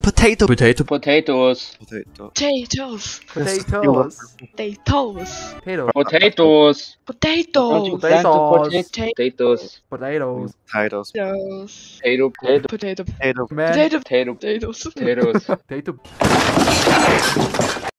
Potato. Potato. Potatoes. Potato. Potatoes. Potatoes. Potatoes. Potato. Potatoes. Don't Potatoes. you plant the Potatoes. potatoes? Potatoes. Potatoes. Potato. Potato. Potato. Man. Potato. Potato. Potatoes. Potatoes. Potato.